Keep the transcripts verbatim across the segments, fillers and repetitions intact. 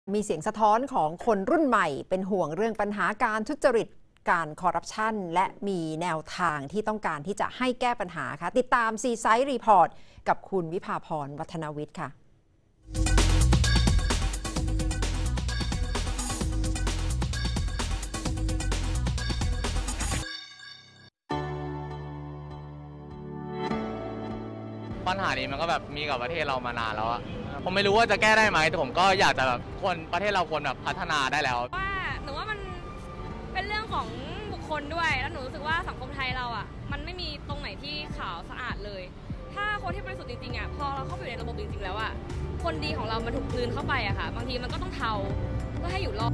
มีเสียงสะท้อนของคนรุ่นใหม่เป็นห่วงเรื่องปัญหาการทุจริตการคอร์รัปชันและมีแนวทางที่ต้องการที่จะให้แก้ปัญหาค่ะติดตามซีไซด์รีพอร์ตกับคุณวิภาพรวัฒนวิทย์ค่ะปัญหานี้มันก็แบบมีกับประเทศเรามานานแล้วอะผมไม่รู้ว่าจะแก้ได้ไหมแต่ผมก็อยากจะแบบควรประเทศเราควรแบบพัฒนาได้แล้วว่าหนูว่ามันเป็นเรื่องของบุคคลด้วยแล้วหนูรู้สึกว่าสังคมไทยเราอะมันไม่มีตรงไหนที่ขาวสะอาดเลยถ้าคนที่บริสุทธิ์จริงๆอะพอเราเข้าไปอยู่ในระบบจริงๆแล้วอะคนดีของเรามันถูกกลืนเข้าไปอะค่ะบางทีมันก็ต้องเทาเพื่อให้อยู่รอด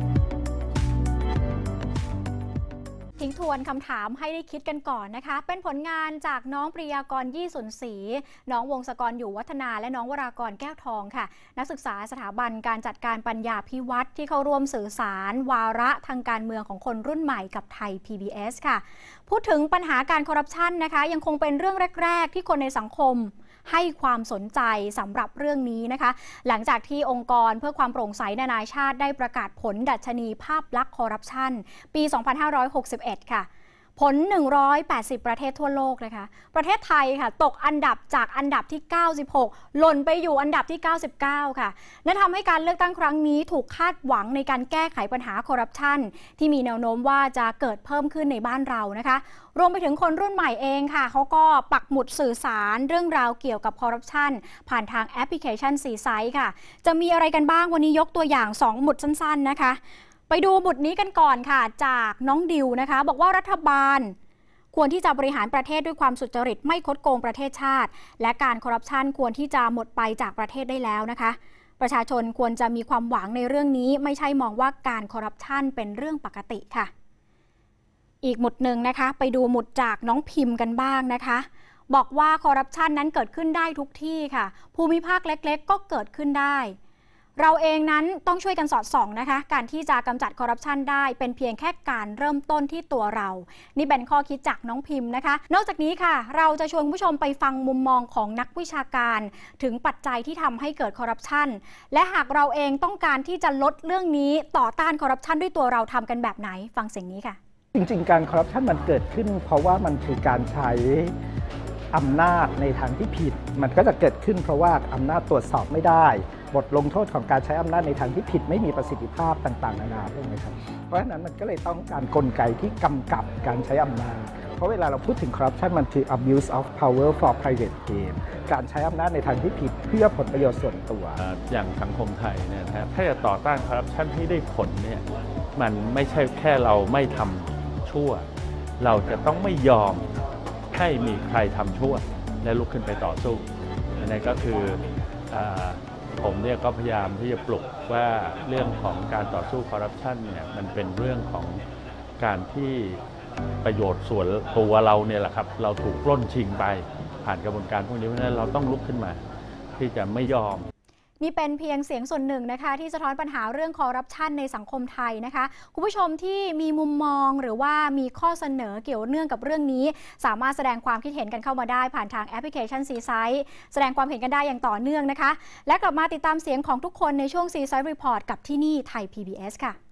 ทิ้งทวนคำถามให้ได้คิดกันก่อนนะคะเป็นผลงานจากน้องปริยากรยี่สุนศรีน้องวงศกรอยู่วัฒนาและน้องวรากรแก้วทองค่ะนักศึกษาสถาบันการจัดการปัญญาพิวัตรที่เข้าร่วมสื่อสารวาระทางการเมืองของคนรุ่นใหม่กับไทย พี บี เอส ค่ะพูดถึงปัญหาการคอร์รัปชันนะคะยังคงเป็นเรื่องแรกๆที่คนในสังคมให้ความสนใจสำหรับเรื่องนี้นะคะหลังจากที่องค์กรเพื่อความโปร่งใสนานาชาติได้ประกาศผลดัชนีภาพลักษณ์คอร์รัปชันปี สองพันห้าร้อยหกสิบเอ็ด ค่ะผลหนึ่งร้อยแปดสิบประเทศทั่วโลกนะคะประเทศไทยค่ะตกอันดับจากอันดับที่เก้าสิบหกหล่นไปอยู่อันดับที่เก้าสิบเก้าค่ะและทำให้การเลือกตั้งครั้งนี้ถูกคาดหวังในการแก้ไขปัญหาคอร์รัปชันที่มีแนวโน้มว่าจะเกิดเพิ่มขึ้นในบ้านเรานะคะรวมไปถึงคนรุ่นใหม่เองค่ะเขาก็ปักหมุดสื่อสารเรื่องราวเกี่ยวกับคอร์รัปชันผ่านทางแอปพลิเคชันซีไซต์ค่ะจะมีอะไรกันบ้างวันนี้ยกตัวอย่างสองหมุดสั้นๆนะคะไปดูหมุดนี้กันก่อนค่ะจากน้องดิวนะคะบอกว่ารัฐบาลควรที่จะบริหารประเทศด้วยความสุจริตไม่คดโกงประเทศชาติและการคอร์รัปชันควรที่จะหมดไปจากประเทศได้แล้วนะคะประชาชนควรจะมีความหวังในเรื่องนี้ไม่ใช่มองว่าการคอร์รัปชันเป็นเรื่องปกติค่ะอีกหมุดหนึ่งนะคะไปดูหมุดจากน้องพิมพ์กันบ้างนะคะบอกว่าคอร์รัปชันนั้นเกิดขึ้นได้ทุกที่ค่ะภูมิภาคเล็กๆก็เกิดขึ้นได้เราเองนั้นต้องช่วยกันสอดส่องนะคะการที่จะกำจัดคอร์รัปชันได้เป็นเพียงแค่การเริ่มต้นที่ตัวเรานี่เป็นข้อคิดจากน้องพิมพ์นะคะนอกจากนี้ค่ะเราจะชวนผู้ชมไปฟังมุมมองของนักวิชาการถึงปัจจัยที่ทำให้เกิดคอร์รัปชันและหากเราเองต้องการที่จะลดเรื่องนี้ต่อต้านคอร์รัปชันด้วยตัวเราทำกันแบบไหนฟังเสียงนี้ค่ะจริงๆการคอร์รัปชันมันเกิดขึ้นเพราะว่ามันคือการใช้อำนาจในทางที่ผิดมันก็จะเกิดขึ้นเพราะว่าอำนาจตรวจสอบไม่ได้บทลงโทษของการใช้อำนาจในทางที่ผิดไม่มีประสิทธิภาพต่างๆนานาใช่ไหมครับเพราะฉะนั้นมันก็เลยต้องการกลไกที่กำกับการใช้อำนาจเพราะเวลาเราพูดถึงคอร์รัปชันมันคือ abuse of power for private gain การใช้อำนาจในทางที่ผิดเพื่อผลประโยชน์ส่วนตัวอย่างสังคมไทยเนี่ยนะครับถ้าจะต่อต้านคอร์รัปชันให้ได้ผลเนี่ยมันไม่ใช่แค่เราไม่ทำชั่วเราจะต้องไม่ยอมให้มีใครทำชั่วและลุกขึ้นไปต่อสู้อันนี้ก็คือผมเนี่ยก็พยายามที่จะปลุกว่าเรื่องของการต่อสู้คอร์รัปชันเนี่ยมันเป็นเรื่องของการที่ประโยชน์ส่วนตัวเราเนี่ยแหละครับเราถูกปล้นชิงไปผ่านกระบวนการพวกนี้เพราะฉะนั้นเราต้องลุกขึ้นมาที่จะไม่ยอมนี่เป็นเพียงเสียงส่วนหนึ่งนะคะที่สะท้อนปัญหาเรื่องคอร์รัปชันในสังคมไทยนะคะคุณผู้ชมที่มีมุมมองหรือว่ามีข้อเสนอเกี่ยวเนื่องกับเรื่องนี้สามารถแสดงความคิดเห็นกันเข้ามาได้ผ่านทางแอปพลิเคชัน ซีไซต์ แสดงความเห็นกันได้อย่างต่อเนื่องนะคะและกลับมาติดตามเสียงของทุกคนในช่วง ซีไซต์ Report กับที่นี่ไทย พี บี เอส ค่ะ